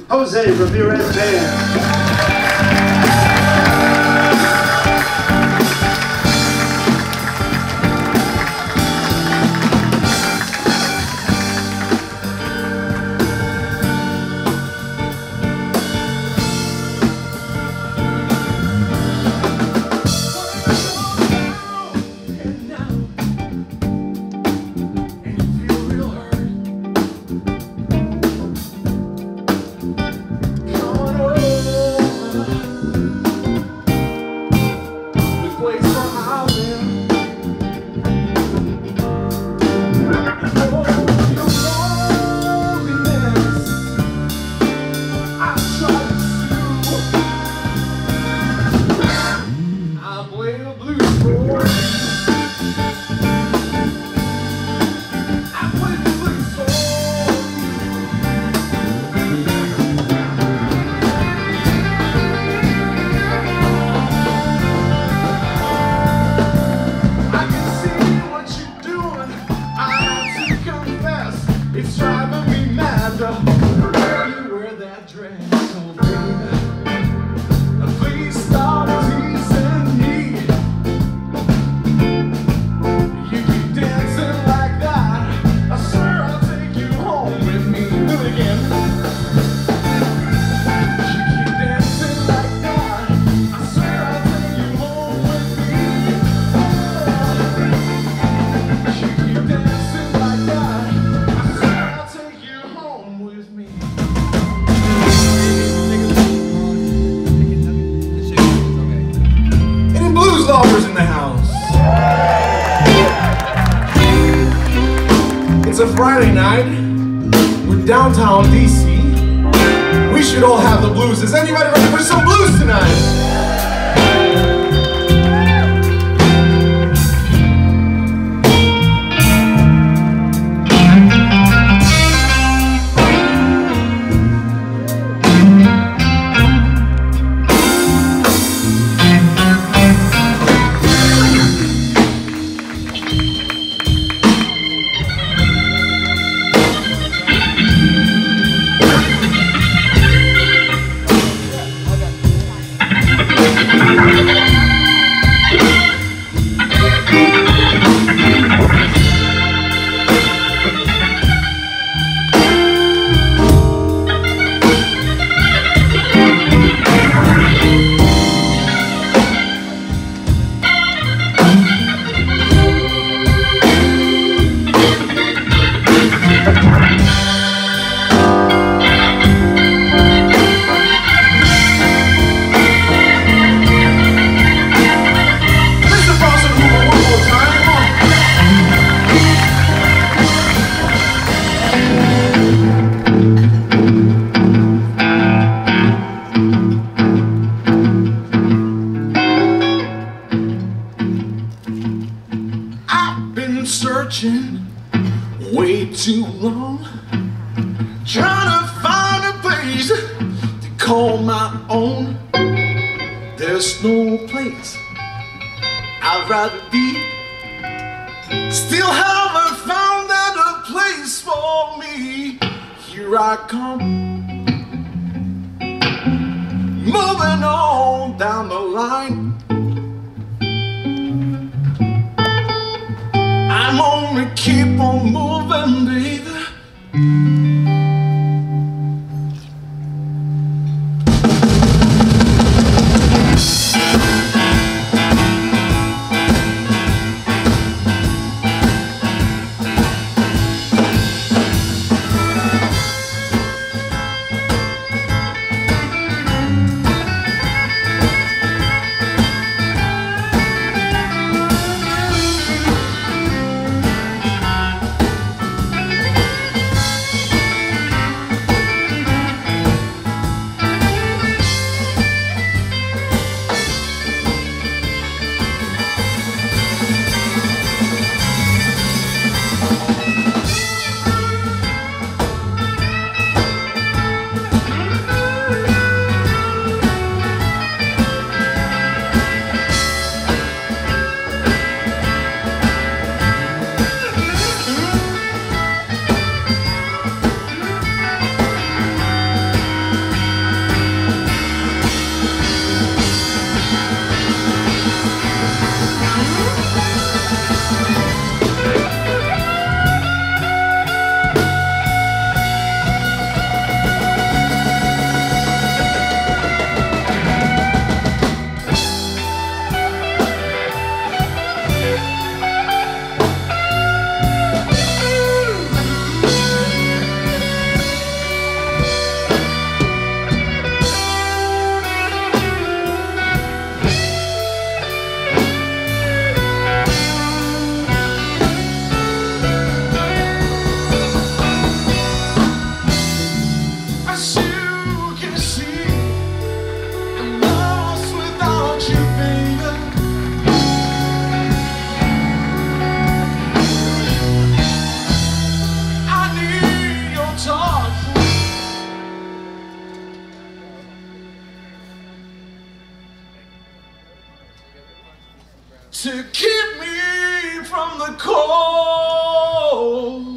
Jose Ramirez Band. It's driving me mad to where you wear that dress, oh baby. Please stop teasing me. You keep dancing like that. I swear I'll take you home with me. Do it again. You keep dancing like that. I swear I'll take you home with me. You keep dancing like that. In the house. It's a Friday night. We're downtown DC. We should all have the blues. Is anybody ready for some blues tonight? Searching way too long, trying to find a place to call my own. There's no place I'd rather be. Still haven't found out a place for me. Here I come, moving on down the line. I'm gonna keep on moving, baby. to keep me from the cold.